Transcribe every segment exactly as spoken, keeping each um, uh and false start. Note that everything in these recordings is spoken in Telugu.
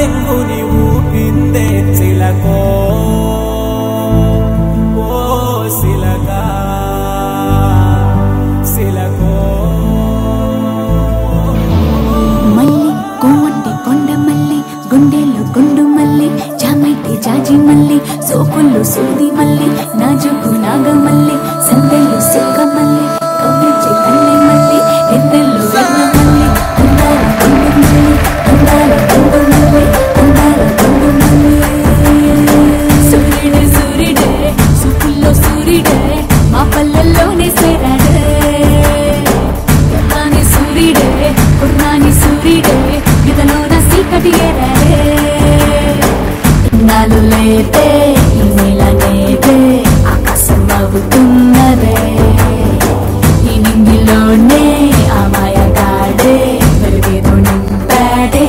చెంగుని ఊపిందే చిలకో ఓ సిలకా సిలకో మల్లి కోవంటి కొండ మల్లి గుండెల్లో గుండు మల్లి జామైతే జాజి మల్లి సోకుల్లో సూది మల్లి నాజుకు నాగమల్లి సందెల్లో సుక్క మల్లి కవ్వించే కన్నె మల్లి ఎద్దెల్లో ఎర్ర మల్లి అందాల గుండు మల్లి అందాల గుండు మల్లి అందాల గుండు మల్లి సూర్యుడే సూర్యుడే సూపుల్లో సూర్యుడే మా పల్లెల్లోనే సేరాడే కుర్రాని సూర్యుడే కుర్రాని సూర్యుడే ఇదలోన సీకటి ఏరాడే నాలు లేదే ఈ నెల నేదే ఆకాశం అవుతున్నదే ఈ నింగిలోనే ఆ మాయగాడే వెలుగేదో నింపాడే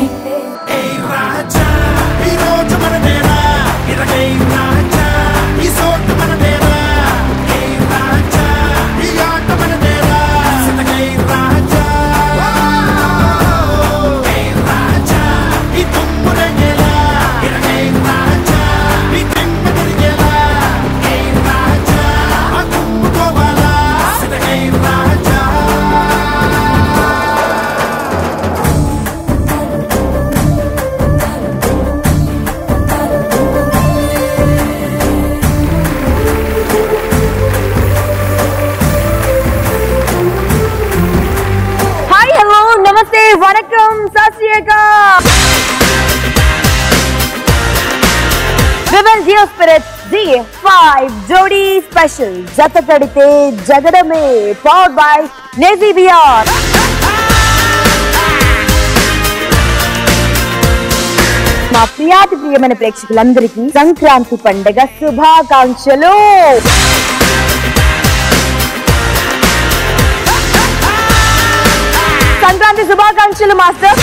वनकम विमेन जियो स्पिरिट जी फाइव जोड़ी स्पेशल जत कड़िते जगडमे पवर्ड बाय नेजी बियर మా ప్రియాతి ప్రియమైన ప్రేక్షకులందరికీ సంక్రాంతి పండుగ శుభాకాంక్షలు. సంక్రాంతి శుభాకాంక్షలు మాస్టర్.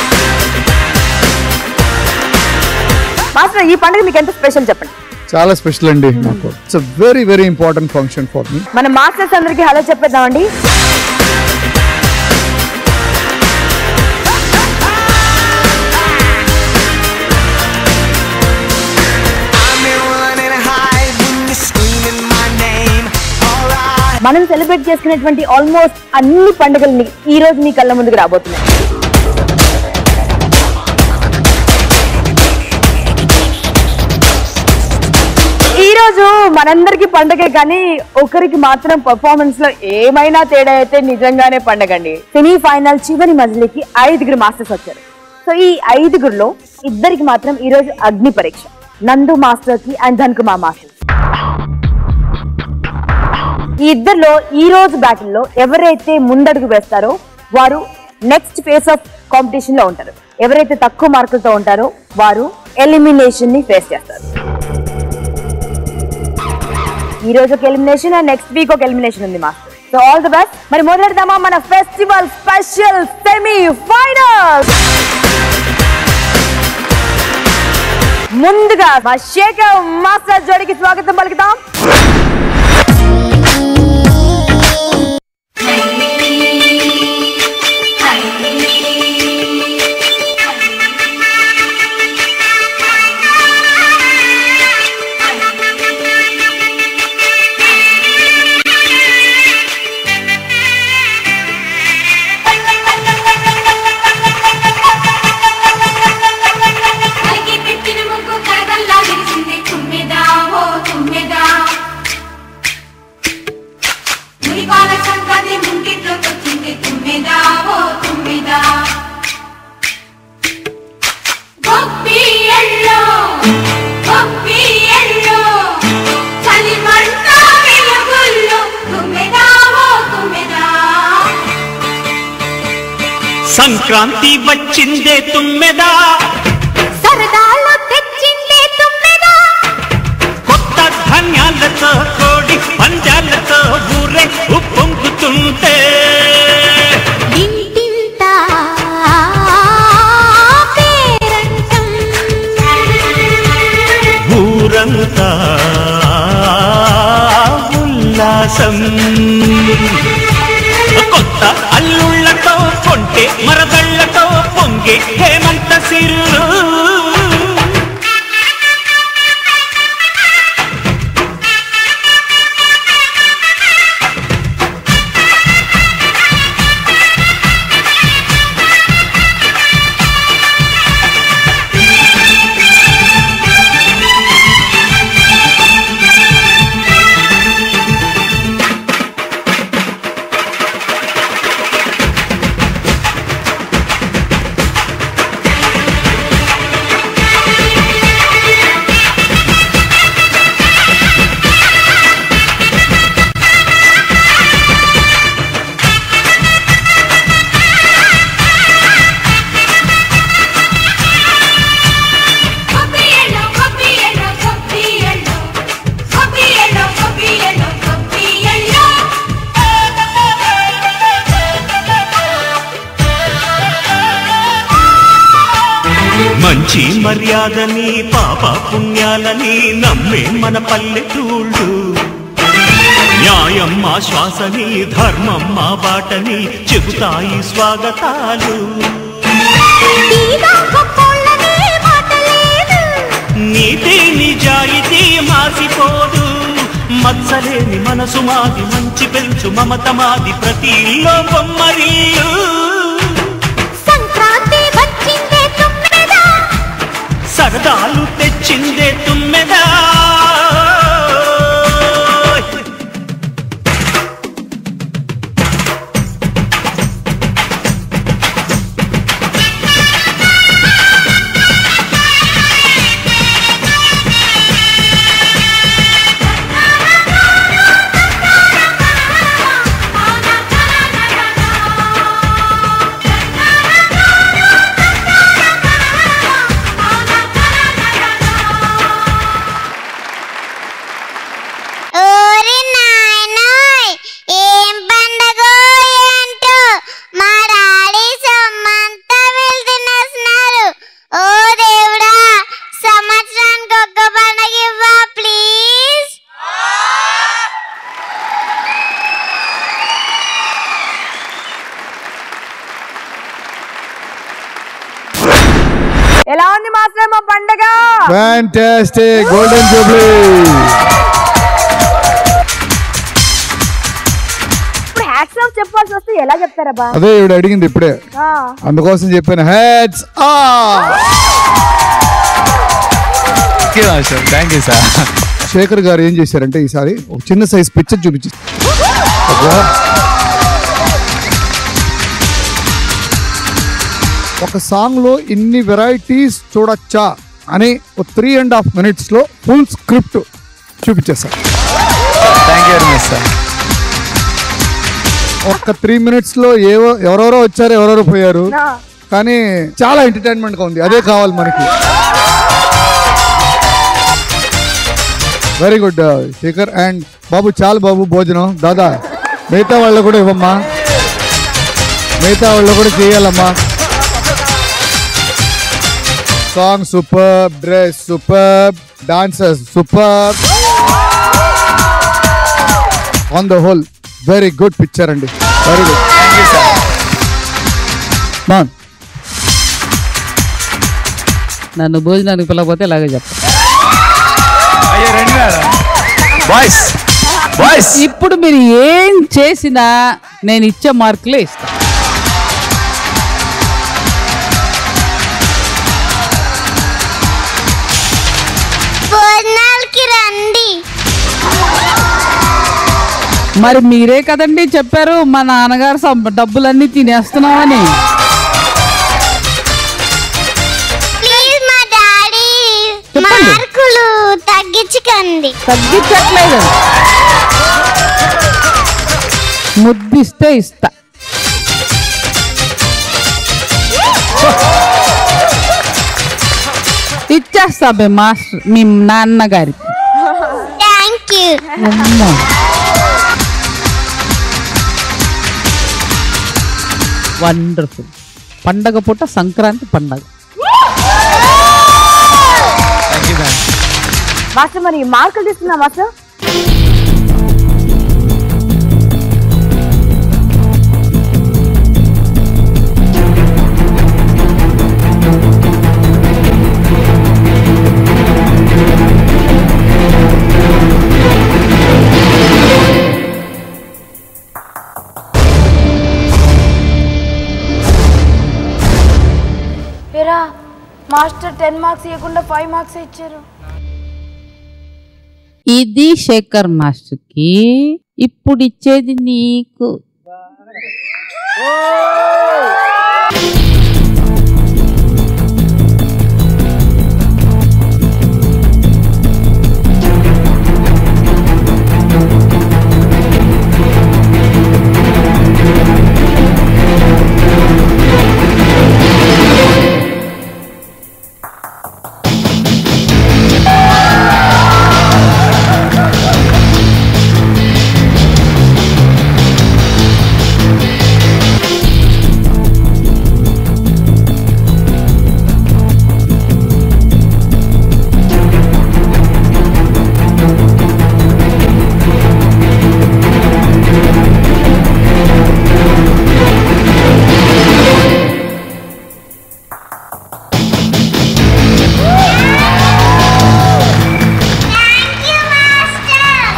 మాస్టర్ ఈ పండుగ మీకు ఎంత స్పెషల్ చెప్పండి. చాలా స్పెషల్ అండి నాకు. It's a very very important function for me. మన మాస్టర్స్ అందరికీ హలో చెప్పేద్దామండి. మనం సెలబ్రేట్ చేసుకునేటువంటి ఆల్మోస్ట్ అన్ని పండుగల్ని ఈ రోజు మీ కళ్ళ ముందుకు రాబోతున్నాయి. ఈ రోజు మనందరికి పండగే, కానీ ఒకరికి మాత్రం పర్ఫార్మెన్స్ లో ఏమైనా తేడా అయితే నిజంగానే పండగండి. సెమీ ఫైనల్ చివరి మజిలీకి ఐదుగురు మాస్టర్స్ వచ్చారు. సో ఈ ఐదుగురులో ఇద్దరికి మాత్రం ఈ రోజు అగ్ని పరీక్ష. నందు మాస్టర్ కి అండ్ ధన్కుమార్ మాస్టర్. ఈ ఇద్దరిలో ఈ రోజు బ్యాటిల్ లో ఎవరైతే ముందడుగు వేస్తారో వారు నెక్స్ట్ ఫేజ్ ఆఫ్ కాంపిటీషన్ లో ఉంటారు. ఎవరైతే తక్కువ మార్కులతో ఉంటారో వారు ఎలిమినేషన్ ని ఫేస్ చేస్తారు. ఈ రోజు ఒక ఎలిమినేషన్ అండ్ నెక్స్ట్ వీక్ ఒక ఎలిమినేషన్ ఉంది master. So all the best. మరి మొదలెడదామా మన ఫెస్టివల్ స్పెషల్ సెమీ ఫైనల్. ముందుగా మా శేఖర్ మాస్టర్ జోడికి స్వాగతం పలుకుతాం. సంక్రాంతి వచ్చిందే తుమ్మెదా, సరదాలు తెచ్చిందే తుమ్మెదా, కొత్త ధాన్యాలతో కోడి పంజాలతో ఊరే ఉప్పొంగుతుంటే ఇంటింత పేరంటం, ఊరంతా ఉల్లాసం. కొత్త అల్లుళ్లతో కొంటే మరదళ్లతో పొంగే హేమంత సిరులు, మర్యాదని పాప పుణ్యాలని నమ్మే మన పల్లెటూళ్ళు న్యాయం మా శ్వాసని ధర్మం మా బాటని చెబుతాయి స్వాగతాలు నీతి నిజాయితీ మాసిపోదు మత్సలేని మనసు మాది మంచి పెంచు మమత మాది ప్రతి ఇల్లో బొమ్మరిల్లు సంక్రాంతి వచ్చిందే తుమ్మెదా సరదాలు తెచ్చిందే తుమ్మెదా ఎలా ఉంది మాస్టర్ మా పండగ? Fantastic golden jubilee. ఇప్పుడు హ్యాట్స్ ఆఫ్ చెప్పాల్సి వస్తే ఎలా చెప్తారబ్బా? అదే ఇవిడ అడిగింది ఇప్పుడే, అందుకోసం చెప్పాను hats off. Thank you sir. Shekhar గారు ఏం చేశారంటే ఈసారి ఒక చిన్న సైజ్ పిక్చర్ చూపించి ఒక సాంగ్ లో ఇన్ని వెరైటీస్ చూడొచ్చా అని ఒక త్రీ అండ్ హాఫ్ మినిట్స్ లో ఫుల్ స్క్రిప్ట్ చూపించేశారు. Thank you very much sir. ఒక్క త్రీ మినిట్స్ లో ఏవో ఎవరెవరో వచ్చారు, ఎవరెవరో పోయారు, కానీ చాలా ఎంటర్టైన్మెంట్ గా ఉంది. అదే కావాలి మనకి. Very good Shekhar. అండ్ బాబు చాలు బాబు భోజనం. దాదా మిగతా వాళ్ళు కూడా ఇవ్వమ్మా, మిగతా వాళ్ళు కూడా చేయాలమ్మా. Song super, dress super, dancers super, on the whole very good picture అండి. Very good. Thank you sir. బాగుంది. నన్ను భోజనానికి పిల్లకపోతే ఇలాగే చెప్తా. అయ్యో రండి మేడం. బాయ్స్ బాయ్స్ ఇప్పుడు మీరు ఏం చేసినా నేను ఇచ్చే మార్కులే ఇస్తా. రండి. మరి మీరే కదండి చెప్పారు మా నాన్నగారు సం- డబ్బులన్నీ తినేస్తున్నామని. ప్లీజ్ మా డాడీ చెప్పండి. మార్కులు తగ్గించకండి. తగ్గించట్లేదు, ముద్దిస్తే ఇస్తా. ఇచ్చేస్తా మీ మాస్టర్ మీ నాన్నగారికి. Thank you. అమ్మో. వండర్ఫుల్. పండగ పూట సంక్రాంతి పండగ. Thank you ma'am. మాస్టర్ మరి మార్కులు తీసుకున్నా మాస్టర్? మాస్టర్ టెన్ మార్క్స్ ఇవ్వకుండా ఫైవ్ మార్క్స్ ఇచ్చారు. ఇది శేఖర్ మాస్టర్ కి, ఇప్పుడు ఇచ్చేది నీకు.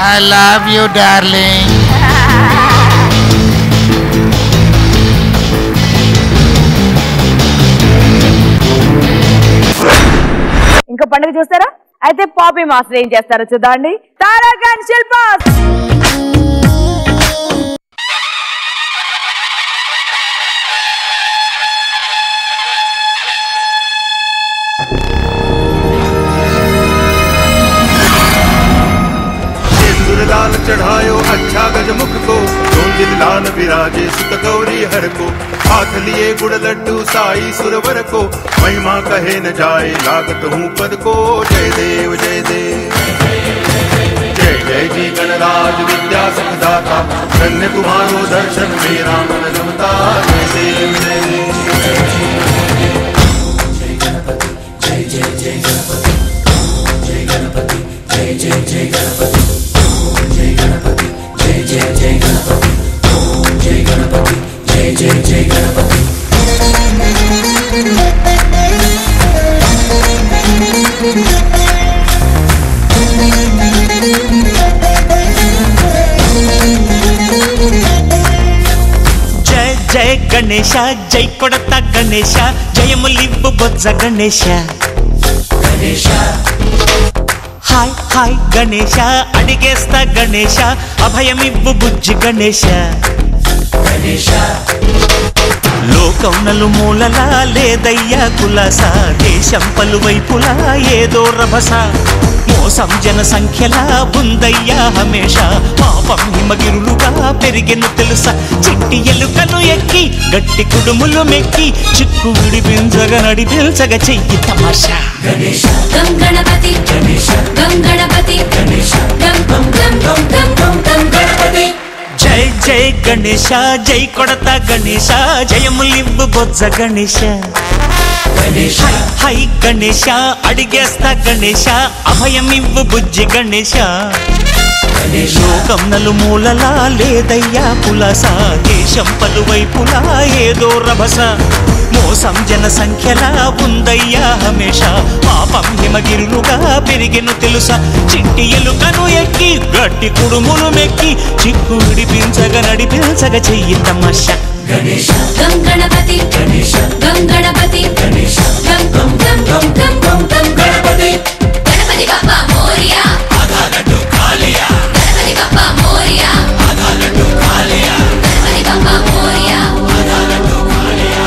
I love you, darling. ఇంకా పండుగ చూస్తారా? అయితే పాపీ మాస్టర్ ఏం చేస్తారో చూద్దాండి. తారక్ అండ్ శిల్ప. लाल चढ़ायो अच्छा गजमुख को जोंदिल लाल विराजे सुत गौरी हर को हाथ लिए गुड़ लड्डू साई सुरवर को महिमा कहे न जाए लागत हूँ पद को जय देव जय देव जय जय जी गणराज विद्या सुखदाता धन्य तुम्हारो दर्शन मेरा मन रमता जय देव जय देव जय जय जय गणपति जय गणपति जय जय जय गणपति जय गणपति जय जय जय गणपति जय गणपति जय जय जय गणपति जय जय गणेश जय कोडता गणेश जयमुलिव्वु बोज्ज गणेश गणेश हाय हाय गणेश अडिगेस्ता गणेश अभयमिव्वु बुज्जि गणेश गणेश లోకం నలుమూలలా లేదయ్యా కులాస దేశం పలువైపులా ఏదో రభస మోసం జన సంఖ్యలా ఉందయ్యా హమేష పాపం హిమగిరులుగా పెరిగెను తెలుసా చిట్టి ఎలుకను ఎక్కి గట్టి కుడుములు మెక్కి చిక్కు విడిపించగ నడిపించగ చెయ్యి తమాషా గణేశ గం గణపతి గణేశ గం గణపతి గణేశ గం గం గం గం గం గం గం గణపతి జై జై గణేశ జై కొడతా గణేశ జయములివ్వు బొజ్జ గణేశ గణేశ హై గణేశ అడిగేస్తా గణేశ అభయమివ్వు బుజ్జి గణేశ లోకం నలుమూలలా లేదయ్యా కులాస దేశం పలువైపులా ఏదో రభస మోసం జన సంఖ్యలా ఉందయ్యా హమేష పాపం హిమగిరులుగా పెరిగెను తెలుసా చిట్టి ఎలుకను ఎక్కి గట్టి కుడుములు మెక్కి చిక్కు విడిపించగ నడిపించగ చెయ్యి తమాషా గణేశ గం గణపతి గణేశ గం గణపతి గణేశ గం గం గం గం గం గం గం గణపతి గణపతి బప్పా మోరియా ఆగా లడ్డు కాలియా గణపతి బప్పా మోరియా ఆగా లడ్డు కాలియా గణపతి బప్పా మోరియా ఆగా లడ్డు కాలియా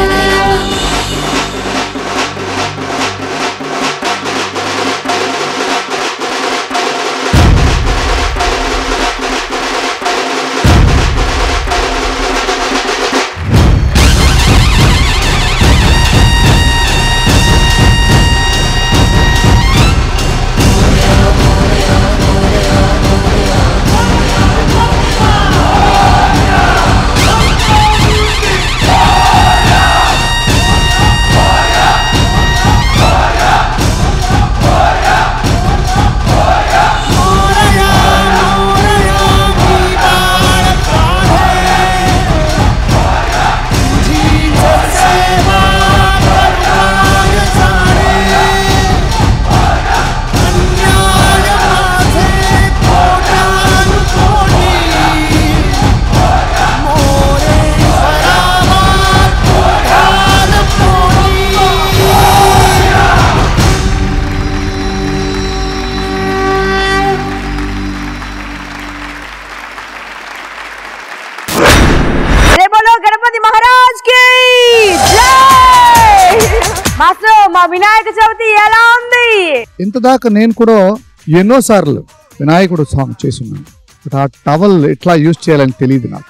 వినాయక చవితి ఎలా ఉంది? ఇంతదాకా నేను కూడా ఎన్నో సార్లు వినాయకుడు సాంగ్ చేసున్నాను, బట్ ఆ టవల్ ఎట్లా యూజ్ చేయాలని తెలియదు నాకు.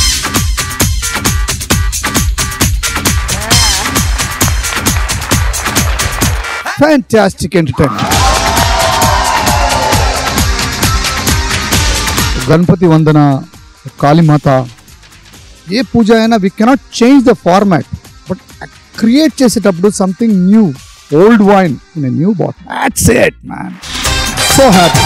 Fantastic entertainment. గణపతి వందన, కాళీమాత, ఏ పూజ అయినా we cannot change the format, but create చేసేటప్పుడు something new, old wine in a new bottle. That's it man. So happy.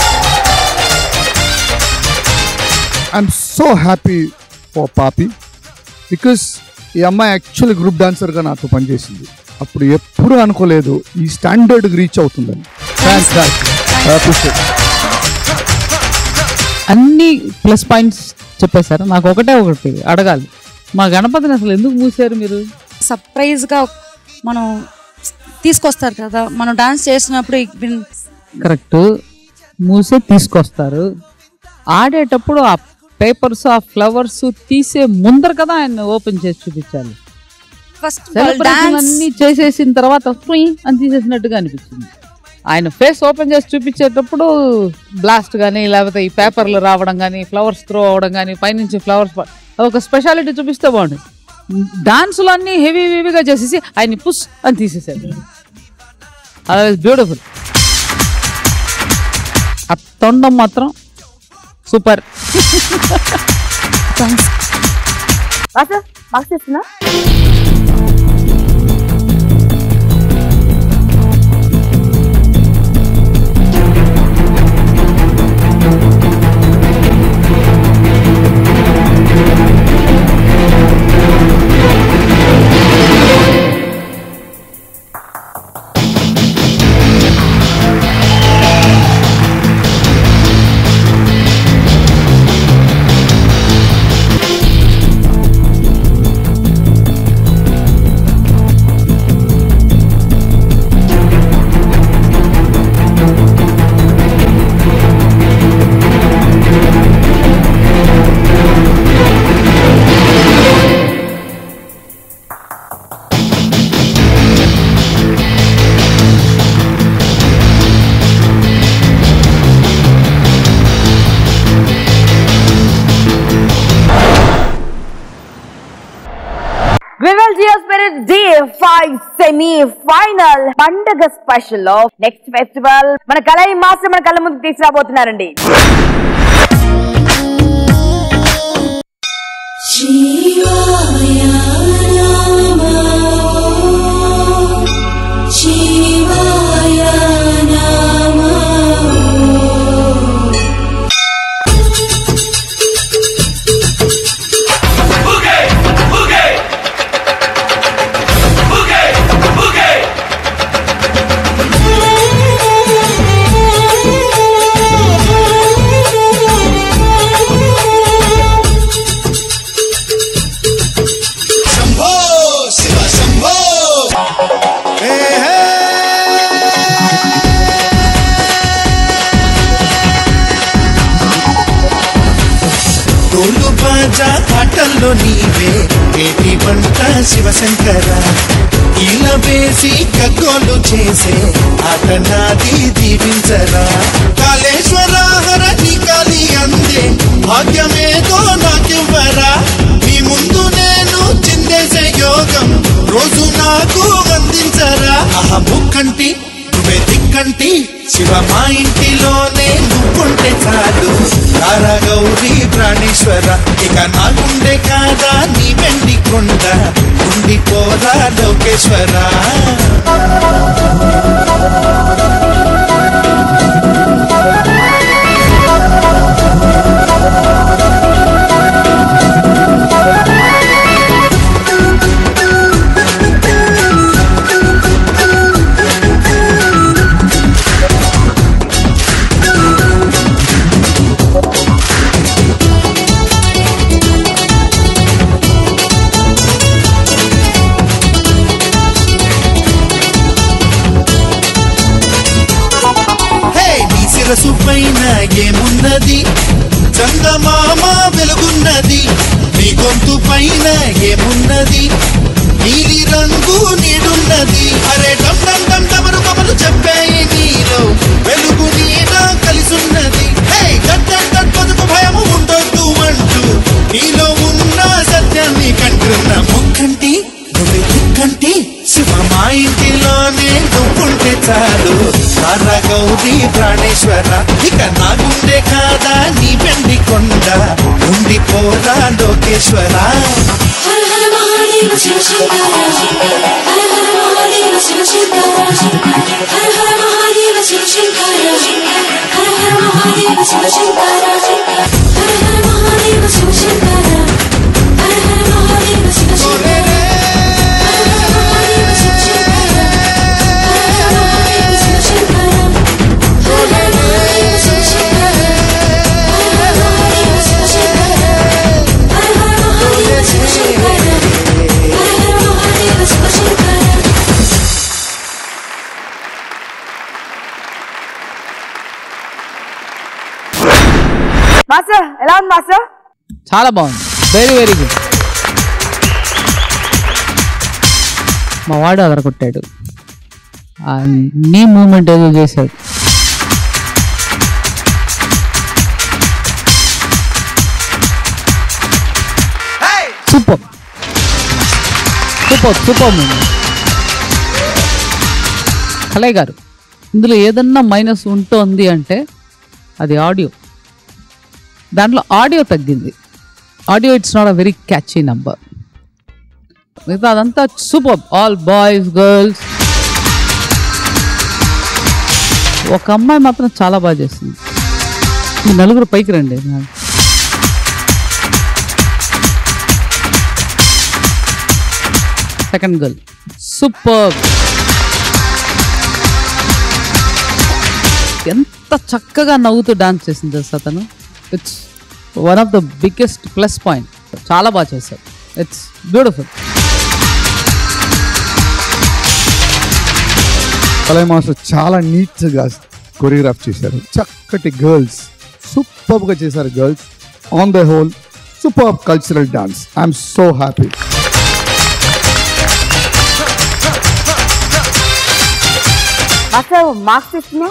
I'm so happy for Paapi, because ఈ అమ్మాయి యాక్చువల్లీ గ్రూప్ డాన్సర్గా నాతో పనిచేసింది. అప్పుడు ఎప్పుడు అనుకోలేదు ఈ స్టాండర్డ్కి రీచ్ అవుతుందని. ఫ్యాంటాస్టిక్. అన్ని ప్లస్ పాయింట్స్ చెప్పేశారు. నాకు ఒకటే ఒకటి అడగాలి, మా గణపతిని అసలు ఎందుకు మూసారు మీరు? సర్ప్రైజ్గా మనం తీసుకొస్తారు కదా, మనం డాన్స్ చేసినప్పుడు. కరెక్ట్, మూసే తీసుకొస్తారు. ఆడేటప్పుడు ఆ పేపర్స్ ఆ ఫ్లవర్స్ తీసే ముందర కదా ఆయన ఓపెన్ చేసి చూపించాలి. ఫస్ట్ అన్ని చేసేసిన తర్వాత ఫ్రీ అని తీసేసినట్టుగా అనిపించింది. ఆయన ఫేస్ ఓపెన్ చేసి చూపించేటప్పుడు బ్లాస్ట్ కానీ లేకపోతే ఈ పేపర్లు రావడం కానీ ఫ్లవర్స్ త్రో అవడం కానీ పైనుంచి ఫ్లవర్స్ ఒక స్పెషాలిటీ చూపిస్తే బాగుంది. డాన్సులు అన్నీ హెవీ హెవీగా చేసేసి ఆయన పుష్ అని తీసేసాడు. అది బ్యూటిఫుల్. ఆ తొండం మాత్రం super. D five semi final పండగ స్పెషల్ లో నెక్స్ట్ ఫెస్టివల్ మన కళాయి మాస్టర్ మన కళ్ళ ముందు తీసుకురాబోతున్నారండి. ఆటల్లో నీవే ఏటి వంట శివశంకర, ఇలా వేసి గగ్గోలు చేసే ఆట నాది దీవించరా. కాళేశ్వర హర నీ కాలి అందే భాగ్యమేదో నాకివ్వరా. నీ ముందు నేను చిందేసే యోగం రోజు నాకు అందించరా. ఆహ ముక్కంటి నువ్వే దిక్కంటి శివ మా ఇంటిలోనే నువ్వుంటే చాలు. తారా గౌరీ ప్రాణేశ్వర ఇక నాకుండే కాదా నీ వెండి కొండ ఉండిపోరా లోకేశ్వర. శిరసు పైన ఏమున్నది చందమామ వెలుగున్నది. నీ గొంతు పైన ఏమున్నది నీలి రంగు నీడున్నది. అరే డమ్ డమ్ డమ్ డమరు కమలు చెప్పాయి నీలో వెలుగు నీడ కలిసున్నది. హే గట్ గట్ గట్ బతుకు భయము ఉండొద్దు అంటూ నీలో ఉన్న సత్యాన్ని కంటున్న ముక్కంటి నువ్వు దిక్కంటి శివ మా ఇంటిలోనే నువ్వుంటే చాలు. తారా గౌరీ ప్రాణేశ్వర ఇక నాగుండే కాదా నీ వెండి కొండ ఉండిపోరా లోకేశ్వర. హర హర మహాదేవ శివ శంకర, హర హర మహాదేవ శివ శంకర, హర హర మహాదేవ శివ శంకర, హర హర మహాదేవ శివ శంకర, హర హర మహాదేవ శివ శంకర, హర హర మహాదేవ శివ శంకర. హర మాస్టర్ ఎలా ఉంది మాస్టర్? చాలా బాగుంది, వెరీ వెరీ గుడ్. మా వాడు అదరగొట్టాడు, నీ మూమెంట్ ఏదో చేశాడు. Super super super movement. Kalayya గారు, ఇందులో ఏదన్నా మైనస్ ఉంటుంది అంటే అది ఆడియో. దాంట్లో ఆడియో తగ్గింది. Audio it's not a very catchy number. మిగతా అదంతా సూపర్. All boys girls. ఒక అమ్మాయి మాత్రం చాలా బాగా చేస్తుంది. మీ నలుగురు పైకి రండి. Second girl super. ఎంత చక్కగా నవ్వుతూ డాన్స్ చేసింది తెలుసా తను. It's one of the biggest plus point. చాలా బాగా చేశారు. It's beautiful. కలయ్య మాస్టర్ చాలా నీట్గా కొరియోగ్రాఫ్ చేశారు. చక్కటి గర్ల్స్ సూపర్గా చేశారు. Girls on the whole super cultural dance. I'm so happy. Master marks ఇస్తున్నా.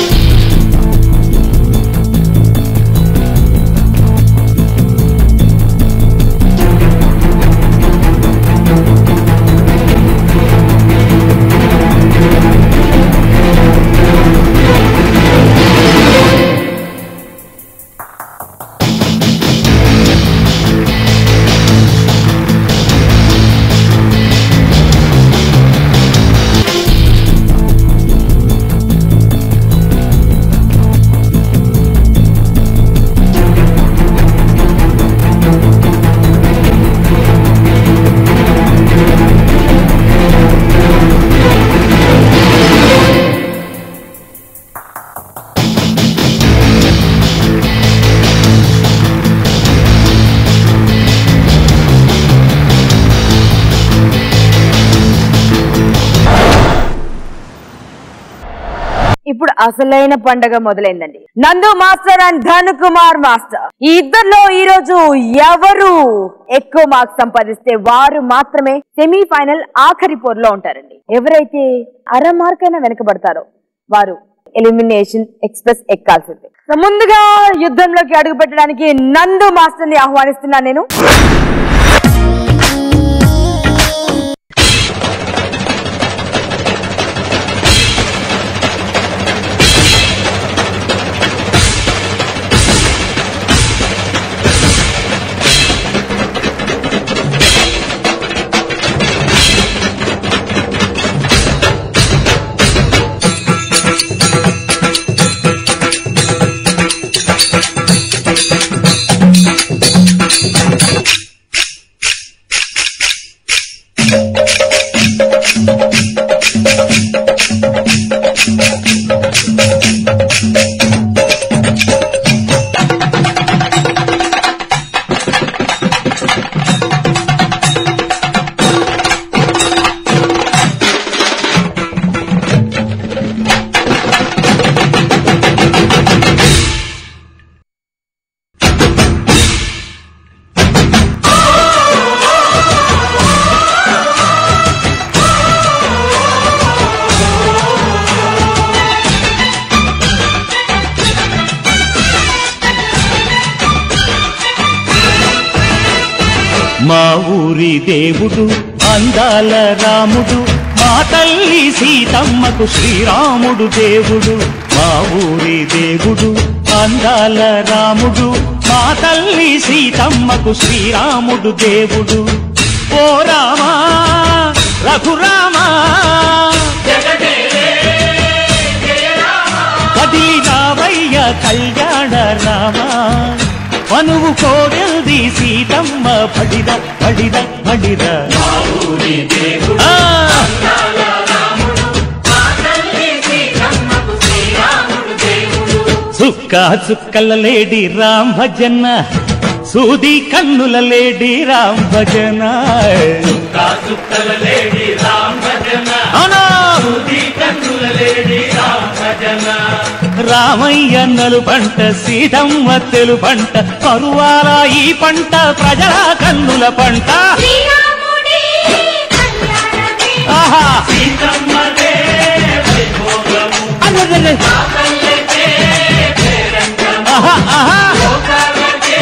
ఇప్పుడు అసలైన పండగ మొదలైందండి. Nandu master and Dhanu Kumar master, ఈ ఇద్దరిలో ఈ రోజు ఎవరు ఎక్కువ మార్క్స్ సంపాదిస్తే వారు మాత్రమే సెమీఫైనల్ ఆఖరి పోరులో ఉంటారండి. ఎవరైతే అర మార్క్ అయినా వెనకబడతారో వారు ఎలిమినేషన్ ఎక్స్ప్రెస్ ఎక్కాల్సిందే. సో ముందుగా యుద్ధంలోకి అడుగు పెట్టడానికి నందు మాస్టర్ ని ఆహ్వానిస్తున్నాను నేను. మా ఊరి దేవుడు అందాల రాముడు, మా తల్లి సీతమ్మకు శ్రీరాముడు దేవుడు. మా ఊరి దేవుడు అందాల రాముడు, మా తల్లి సీతమ్మకు శ్రీరాముడు దేవుడు. ఓ రామా రఘురామా కదిలి రావయ్య కళ్యాణ రామా, మనువు కోడెల్ది సీతమ్మ పడిద పడిద పడిద. సుక్క చుక్కల లేడి రామ్ భజన, సూది కన్నుల లేడి రామ్ భజన. సుక్క చుక్కల లేడి రామ్ భజన, సూది కన్నుల లేడి రామ్ భజన. రామయ్య నలుపంట సీతమ్మ తెలుపంట కరువాల ఈ పంట ప్రజల కన్నుల పంట ఆహా సీతమ్మదే వైభోగము కాకల్లకే పేరంటము ఆహా ఆహా లోకాలకే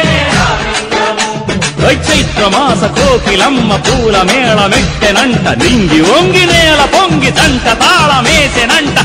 ఆనందము చైత్రమాస కోకిలమ్మ పూల మేళ మెట్టెనంట నింగి వంగి నేల పొంగి తంట తాళమేసెనంట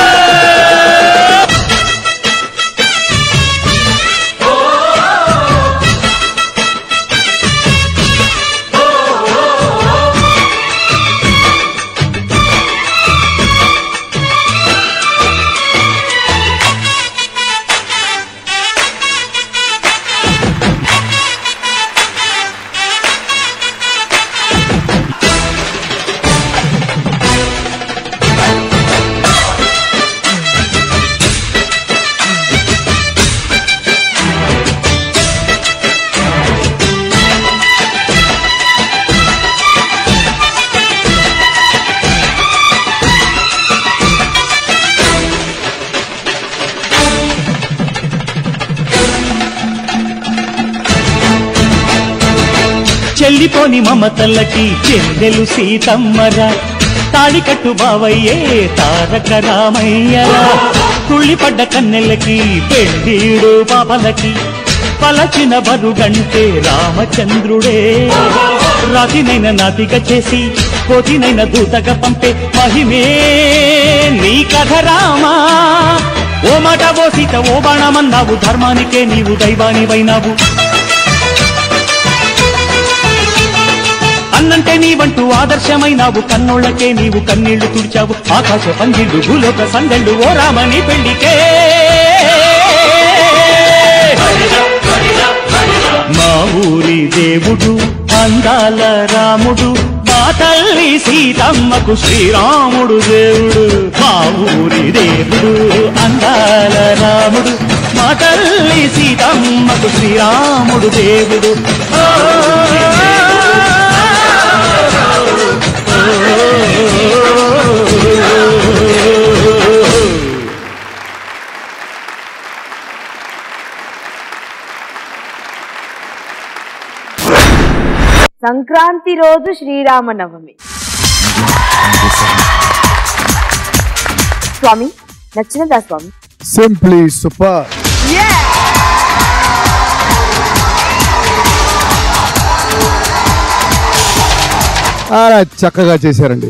చెల్లిపోని మమతల్లకి చెల్లెలు సీతమ్మరా తాళికట్టు బావయ్యే తారక రామయ్యరా తుళ్ళిపడ్డ కన్నెలకి పెళ్ళీడు పాపలకి పలచిన బరుగంటే రామచంద్రుడే రాతినైన నాతిక చేసి కోతినైన దూతగా పంపే మహిమే నీ కథ రామా ఓ మాట ఓ సీత ఓ బాణమన్నావు ధర్మానికే నీవు దైవానివైనావు అన్నంటే నీవంటూ ఆదర్శమైనావు కన్నోళ్ళకే నీవు కన్నీళ్లు తుడిచావు ఆకాశ పందిళ్ళు భూలోక సందళ్ళు ఓ రామని పెళ్లికే మా ఊరి దేవుడు అందాల రాముడు మా తల్లి సీతమ్మకు శ్రీరాముడు దేవుడు మా ఊరి దేవుడు అందాల రాముడు మా తల్లి సీతమ్మకు శ్రీరాముడు దేవుడు సంక్రాంతి రోజు శ్రీరామనవమి. స్వామి నచ్చినదా స్వామి? Simply super. అలా చక్కగా చేశారండి.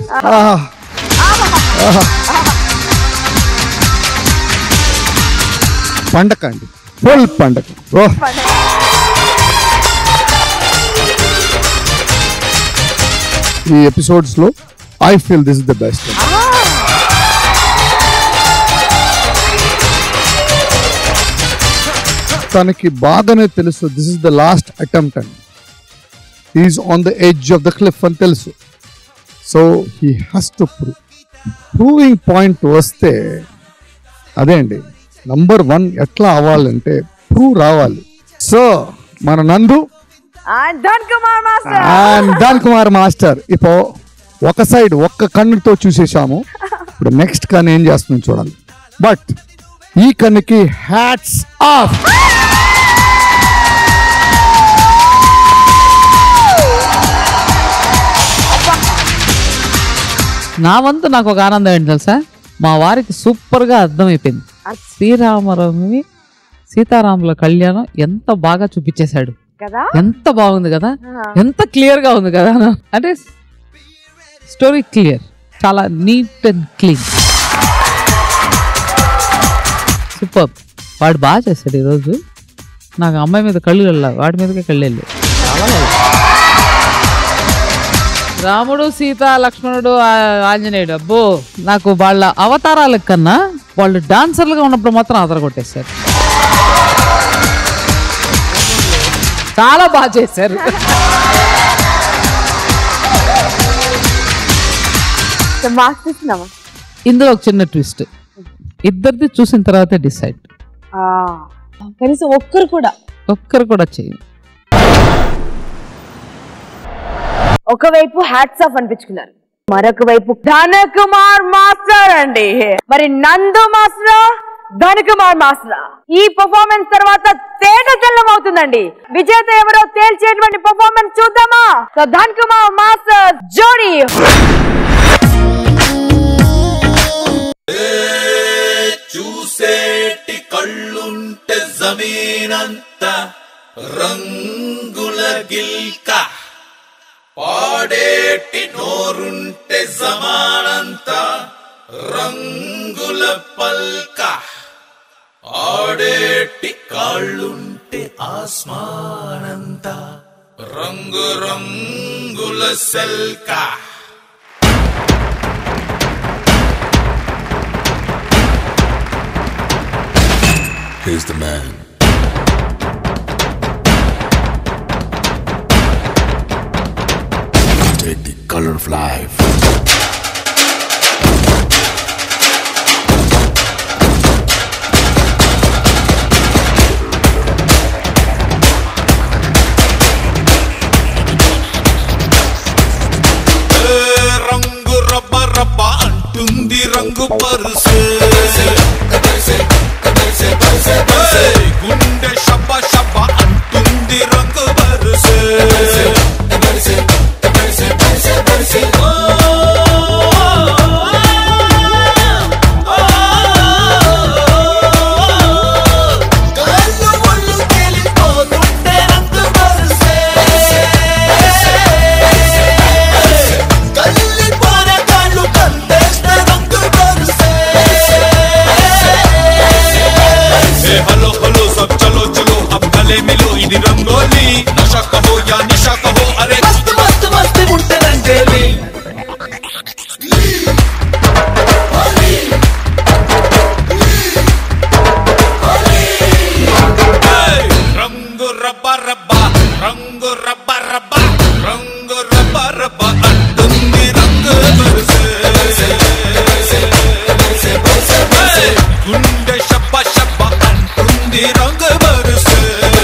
పండగ అండి, ఫుల్ పండగ. ఈ ఎపిసోడ్స్ లో I feel this is the best. తనకి బాగానే తెలుసు this is the last attempt అండి. Is on the edge of the cliff అని తెలుసు. So he has to prove. Proving point వస్తే అదే అండి నంబర్ వన్. ఎట్లా అవ్వాలంటే ప్రూవ్ రావాలి. సో మన నందు అండ్ ధన్ కుమార్ మాస్టర్ ఇప్పుడు ఒక సైడ్ ఒక్క కన్నుతో చూసేసాము. ఇప్పుడు నెక్స్ట్ కన్ను ఏం చేస్తుంది చూడాలి. బట్ ఈ కన్నుకి హ్యాట్స్ ఆఫ్. నా వంతు నాకు ఒక ఆనందం ఏంటి తెలుసా, మా వారికి సూపర్ గా అర్థమైపోయింది. శ్రీరామనవమి సీతారాముల కళ్యాణం ఎంత బాగా చూపించేశాడు, ఎంత బాగుంది కదా, ఎంత క్లియర్ గా ఉంది కదా. అంటే స్టోరీ క్లియర్, చాలా నీట్ అండ్ క్లీన్, సూపర్. వాడు బాగా చేశాడు ఈరోజు. నాకు అమ్మాయి మీద కళ్ళు వెళ్ళా, వాడి మీదకే కళ్ళు వెళ్ళి. రాముడు సీత లక్ష్మణుడు ఆంజనేయుడు, అబ్బో నాకు వాళ్ళ అవతారాల కన్నా వాళ్ళు డాన్సర్లుగా ఉన్నప్పుడు మాత్రం ఆధార కొట్టేశారు. చాలా బాగా చేశారు. ఇందులో ఒక చిన్న ట్విస్ట్, ఇద్దరిది చూసిన తర్వాతే డిసైడ్. కనీసం ఒక్కరు కూడా ఒక్కరు కూడా చేయండి. ఒకవైపు హ్యాట్స్ ఆఫ్ అనిపించుకున్నారు, మరొక వైపు ధనకుమార్ మాస్టర్ అండి. మరి నందు మాస్టర్, ధనకుమార్ మాస్టర్ ఈ పర్ఫార్మెన్స్ తర్వాత తేట తెల్లం అవుతుందండి. విజేత ఎవరో తేల్చేటువంటి పర్ఫార్మెన్స్ చూద్దామా? సో ధనకుమార్ మాస్టర్ జోడీ. చూసేటి కళ్ళుంటే జమీనంత రంగుల గిల్క, పాడేటి నోరుంటే జమానంత రంగుల పల్క, ఆడేటి కాళ్ళుంటే ఆస్మానంత రంగు రంగుల సెల్క. Here's the man. Take the color of life. రంగు రబ్బ రబ్బ అంటుంది రంగు పరుసే, గుండె షబ్బ షబ్బ అంటుంది రంగు బరుసే. కళ్ళు ఒళ్ళు తేలిపోతుంటే రంగు బరుసే, కళ్ళిపోయిన కాళ్ళు కందేస్తే రంగు బరుసే. हेलो हेलो सब चलो चलो अब गले मिलो इदी रंगोली, नशा कहो या निशा कहो, अरे मस्त मस्त मस्त उड़ते रंगेली. रंग रब्बा रब्बा रंग रब्बा रब्बा रंग रब्बा रब्बा अंतुंदी रंग बरसे, गुंडे शब्बा शब्बा अंतुंदी रंग बरसे.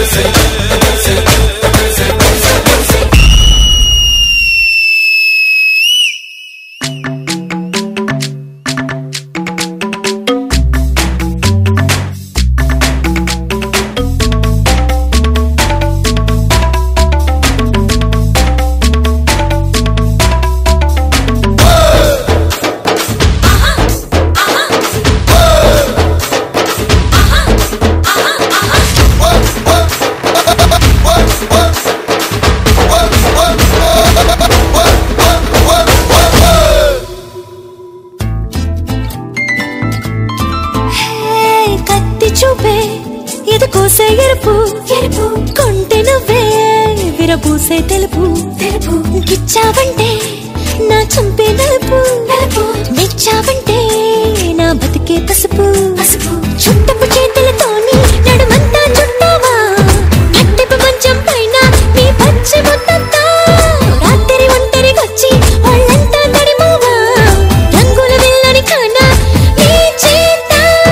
విరబూసే తెలుపు తెలుపు, గిచ్చావంటే నా చంపే నలుపు నలుపు, మెచ్చావంటే నా బతికే పసుపు పసుపు, చుట్టపు చేతులతోని నడుమంతా చుట్టావా, కట్టెపు మంచం పైన నీ పచ్చి ముద్దంతా, రాత్రి ఒంటరిగొచ్చి వాళ్ళంతా తడిమావా, రంగుల వెళ్ళని కానా నీ చేత.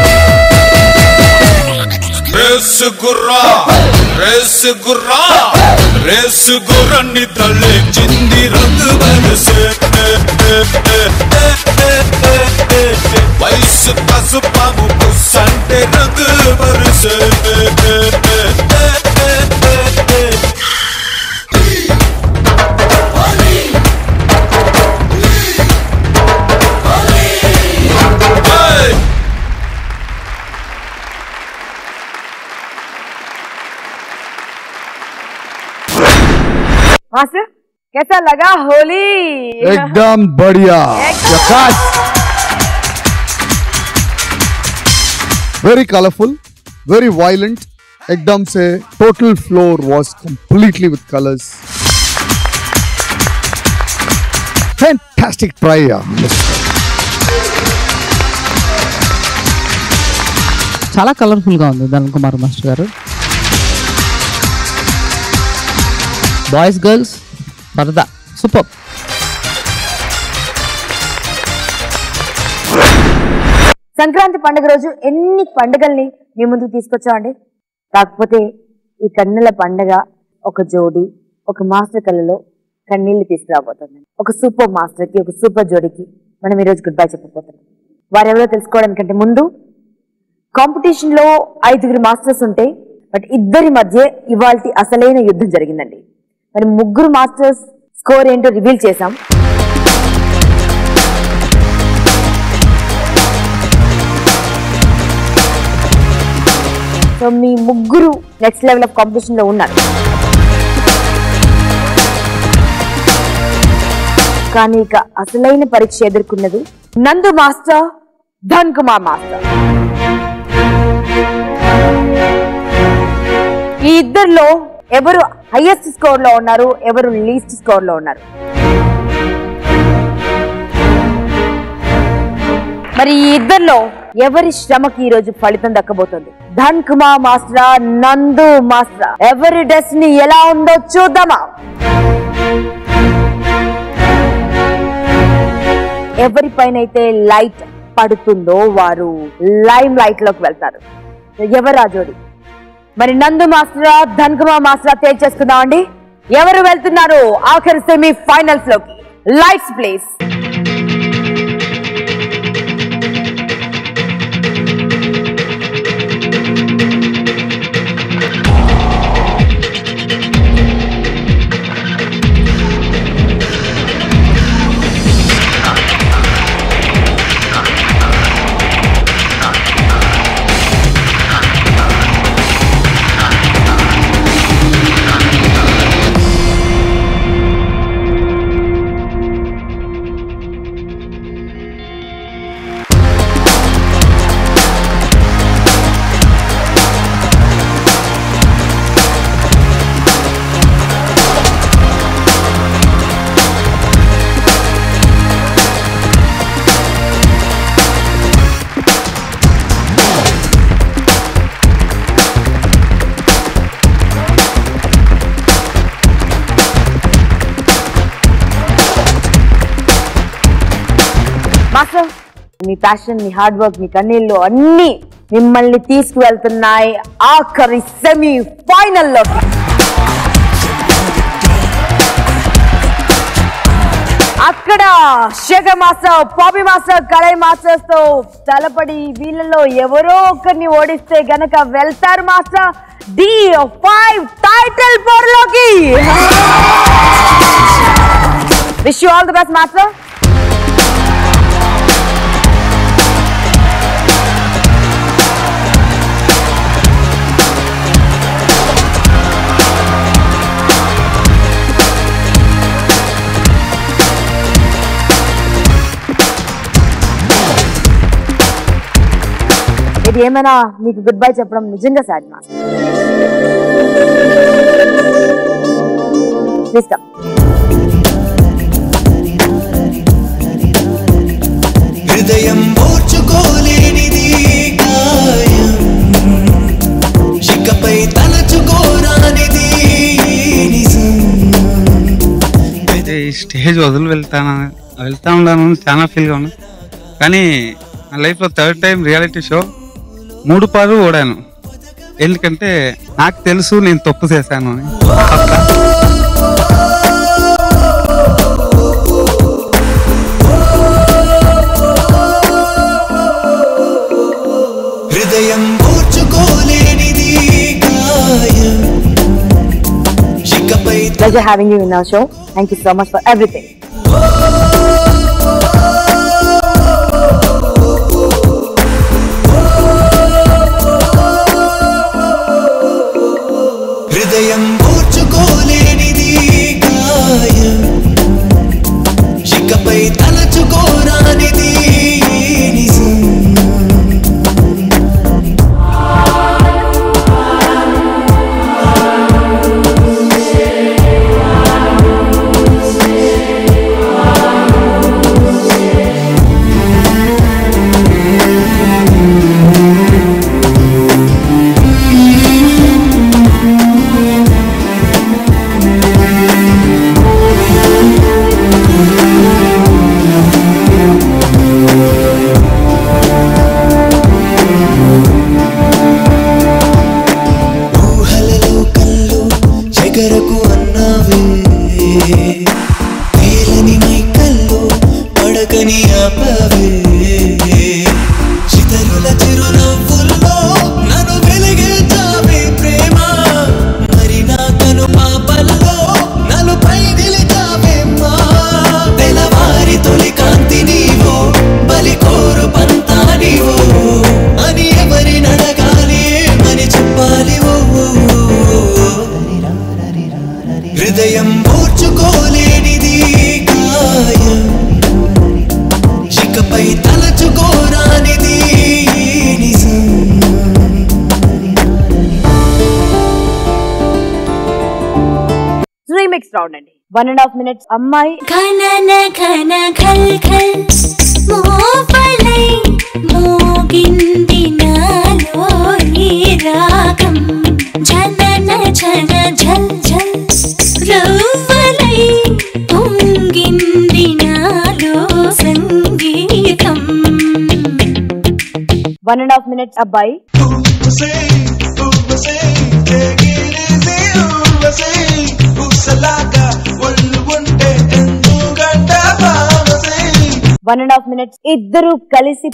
రేస్ గుర్రా రేస్ గుర్రా రేస్ గుర్రాన్ని తలెచ్చింది రంగు బరసే, వయసు పసుపాము పుస్సంటే రంగు బరసే. मास्टर कैसा लगा होली? एकदम बढ़िया, प्रकाश. Very colorful, very violent. एकदम से total floor was completely with colors. Fantastic try, yeah. చాలా కలర్ఫుల్ గా ఉంది ధనల్ కుమార్ మాస్టర్ గారు. బాయ్స్ గర్ల్స్ పరదా సూపర్. సంక్రాంతి పండుగ రోజు ఎన్ని పండుగల్ని మీ ముందుకు తీసుకొచ్చామండి. కాకపోతే ఈ కన్నుల పండుగ ఒక జోడి ఒక మాస్టర్ కళ్ళలో కన్నీళ్లు తీసుకురాబోతుంది. ఒక సూపర్ మాస్టర్ కి, ఒక సూపర్ జోడికి మనం ఈరోజు గుడ్ బై చెప్పబోతున్నాం. వారెవరో తెలుసుకోవడానికంటే ముందు, కాంపిటీషన్ లో ఐదుగురు మాస్టర్స్ ఉంటే బట్ ఇద్దరి మధ్య ఇవాళ అసలైన యుద్ధం జరిగిందండి. మరి ముగ్గురు మాస్టర్స్ స్కోర్ ఏంటో రివీల్ చేశాం. సో మీ ముగ్గురు నెక్స్ట్ లెవెల్ ఆఫ్ కాంపిటీషన్ లో ఉన్నారు. కానీ ఇక అసలైన పరీక్ష ఎదుర్కొన్నది నందు మాస్టర్, ధన్ కుమార్ మాస్టర్. ఈ ఇద్దరిలో ఎవరు హైయెస్ట్ స్కోర్ లో ఉన్నారు, ఎవరు లీస్ట్ స్కోర్ లో ఉన్నారు? మరి ఈ ఇద్దరిలో ఎవరి శ్రమకి ఈ రోజు ఫలితం దక్కబోతుంది? ధన్ కుమార్ మాస్టరా, నందు మాస్టరా? ఎవరి డెస్టినీ ఎలా ఉందో చూద్దామా? ఎవరిపైన అయితే లైట్ పడుతుందో వారు లైమ్ లైట్ లోకి వెళ్తారు. ఎవరు ఆ జోడి? మరి నందు మాస్టరా, ధన్ కుమార్ మాస్టరా? తేల్చేసుకుందాం అండి. ఎవరు వెళ్తున్నారు ఆఖరి సెమీ ఫైనల్స్ లోకి? Lights please. మాస్టర్, మీ ప్యాషన్, మీ హార్డ్ వర్క్, మీ కన్నీళ్ళు అన్ని మిమ్మల్ని తీసుకువెళ్తున్నాయి ఆఖరి సెమీ ఫైనల్లోకి. అక్కడ Shekhar master, Paapi master, Kalai masters తో తలపడి వీళ్ళలో ఎవరో ఒకరిని ఓడిస్తే గనక వెళ్తారు మాస్టర్ డి ఫైవ్ టైటిల్ పోరులోకి. Wish you all the best master. ఇది ఏమైనా మీకు గుడ్ బై చెప్పడం నిజంగా సాడ్ మాస్టర్. హృదయం ఓర్చుకోలేనిది గాయం, ఇకపై తలచుకోరానిది నిజం. అయితే ఈ స్టేజ్ వదిలి వెళ్తానా వెళ్తా ఉన్నాను చాలా ఫీల్గా ఉన్నా. కానీ నా లైఫ్లో థర్డ్ టైం రియాలిటీ షో మూడు పాలు ఓడాను. ఎందుకంటే నాకు తెలుసు నేను తప్పు చేశాను అని. హృదయం ఓర్చుకోలేనిది గాయం, ఇకపై Pleasure having you in our show. Thank you so much for everything. హృదయం ఓర్చుకోలేనిది గాయం, ఇకపై తలచుకోరానిది నిజం. Say రౌండ్ అండి. వన్ అండ్ హాఫ్ మినిట్స్ అమ్మాయి. ఘనన ఘన ఘల్ ఘల్ మోపలై మోగింది నాలో ఈ రాగం జనన జన ఝల్ ఝల్ రవ్వలై పొంగింది నాలో సంగీతం. వన్ అండ్ హాఫ్ మినిట్స్ అబ్బాయి. వన్ అండ్ హాఫ్ మినిట్స్ ఇద్దరు కలిసి.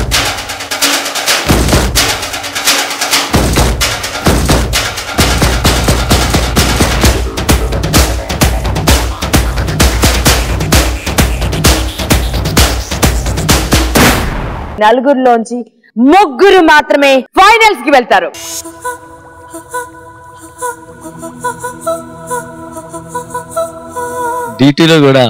నలుగురిలోంచి ముగ్గురు మాత్రమే ఫైనల్స్ కి వెళ్తారు. డీటీలో కూడా